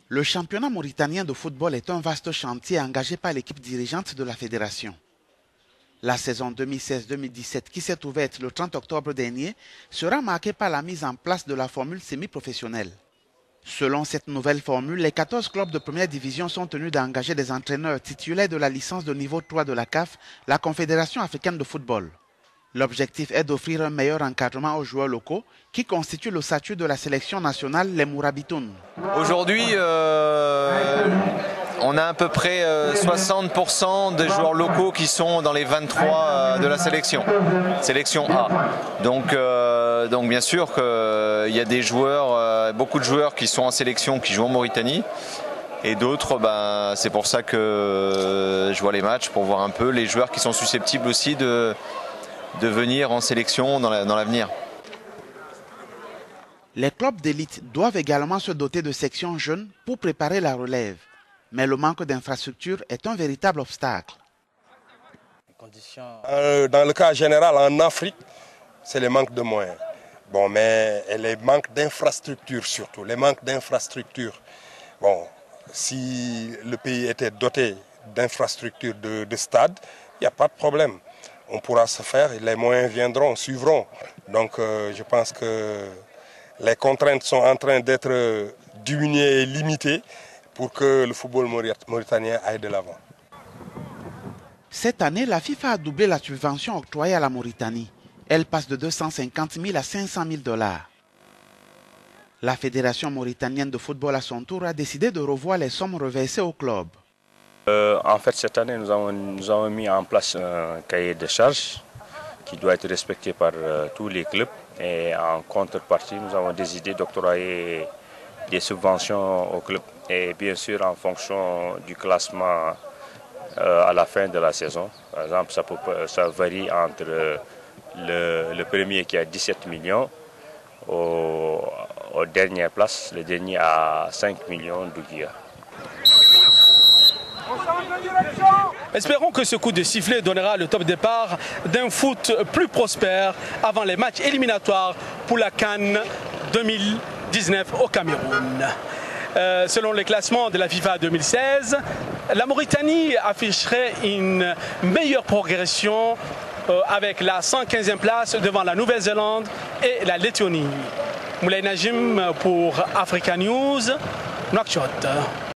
Le championnat mauritanien de football est un vaste chantier engagé par l'équipe dirigeante de la fédération. La saison 2016-2017 qui s'est ouverte le 30 octobre dernier sera marquée par la mise en place de la formule semi-professionnelle. Selon cette nouvelle formule, les 14 clubs de première division sont tenus d'engager des entraîneurs titulaires de la licence de niveau 3 de la CAF, la Confédération africaine de football. L'objectif est d'offrir un meilleur encadrement aux joueurs locaux qui constituent le statut de la sélection nationale, les Mourabitoun. Aujourd'hui, on a à peu près 60% des joueurs locaux qui sont dans les 23 de la sélection A. Donc bien sûr qu'il y a des joueurs, beaucoup de joueurs qui sont en sélection, qui jouent en Mauritanie. Et d'autres, c'est pour ça que je vois les matchs, pour voir un peu les joueurs qui sont susceptibles aussi de venir en sélection dans l'avenir. Les clubs d'élite doivent également se doter de sections jeunes pour préparer la relève. Mais le manque d'infrastructures est un véritable obstacle. Dans le cas général, en Afrique, c'est le manque de moyens. Bon, mais les manques d'infrastructures surtout, les manques d'infrastructures. Bon, si le pays était doté d'infrastructures de stade, il n'y a pas de problème. On pourra se faire, les moyens viendront, suivront. Donc je pense que les contraintes sont en train d'être diminuées et limitées pour que le football mauritanien aille de l'avant. Cette année, la FIFA a doublé la subvention octroyée à la Mauritanie. Elle passe de 250 000 à 500 000 $. La Fédération mauritanienne de football à son tour a décidé de revoir les sommes reversées au club. En fait, cette année, nous avons mis en place un cahier de charges qui doit être respecté par tous les clubs. Et en contrepartie, nous avons décidé d'octroyer des subventions aux clubs. Et bien sûr, en fonction du classement à la fin de la saison. Par exemple, ça varie entre le premier qui a 17 millions aux dernières places, le dernier à 5 millions d'Ouguia. Espérons que ce coup de sifflet donnera le top départ d'un foot plus prospère avant les matchs éliminatoires pour la CAN 2019 au Cameroun. Selon les classements de la FIFA 2016, la Mauritanie afficherait une meilleure progression avec la 115e place devant la Nouvelle-Zélande et la Lettonie. Moulay Najim pour Africa News, Nouakchott.